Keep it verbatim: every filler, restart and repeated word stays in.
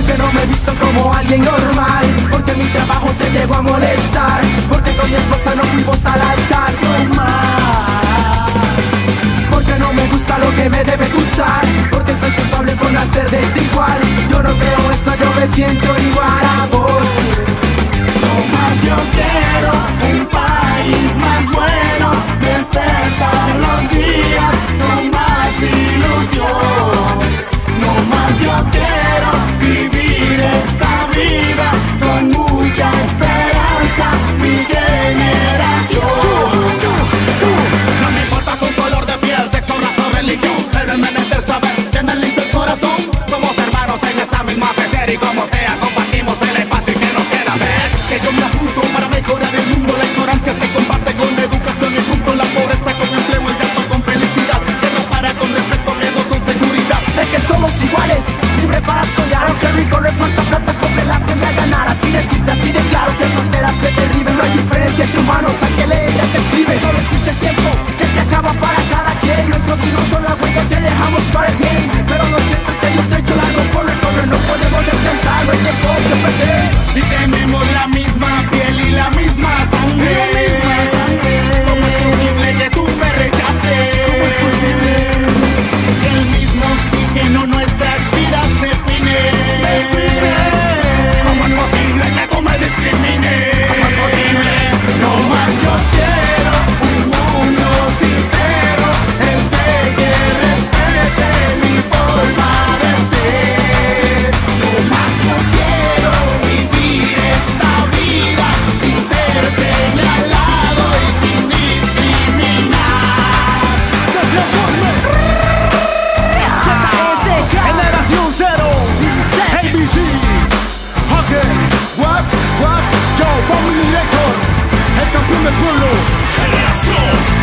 Porque no me he visto como alguien normal, porque mi trabajo te llegó a molestar, porque con mi esposa no fuimos al altar. Normal. Porque no me gusta lo que me debe gustar, porque soy culpable por nacer desigual. Yo no creo eso, yo me siento igual a vos. No más yo quiero un país más bueno, despertar los días con más ilusión. No más yo quiero vivir esta vida con mucha esperanza, mi generación. No me importa tu color de piel, sexo, raza o religión, pero es menester saber, tener limpio el corazón. Somos hermanos en esta misma pecera y como sea compartimos el espacio que nos queda. ¿Ves? Que yo me apunto para mejorar el mundo. La ignorancia se combate con educación y junto la pobreza con empleo, el gasto con felicidad. Que no para con respeto, miedo con seguridad. De que somos iguales, libres para soñar, aunque rico no es cuánta plata, pobre la aprende a ganar. Así de simple, así de claro, que fronteras se derriben. No hay diferencia entre humanos, al que lee y al que escribe. Solo existe el tiempo que se acaba para cada quien. Nuestros hijos son la huella que dejamos para el bien. Pero lo cierto es que hay un trecho largo por recorrer, no podemos descansar, no hay tiempo que perder. Y tenemos la misma piel y la misma sangre. La misma sangre. ¿Cómo es posible que tú me rechaces? ¿Cómo es posible? Que el mismo oxígeno nuestras vidas define. ¿Cómo es posible que tú me discrimines? ¿Cómo es posible? No más yo quiero un mundo sincero, ese que respete mi forma de ser. No más yo quiero vivir esta vida sin ser señalado y sin discriminar. Generación Cero, A B C, okay, what, what, yo, Family Record, el campeón del pueblo. Generación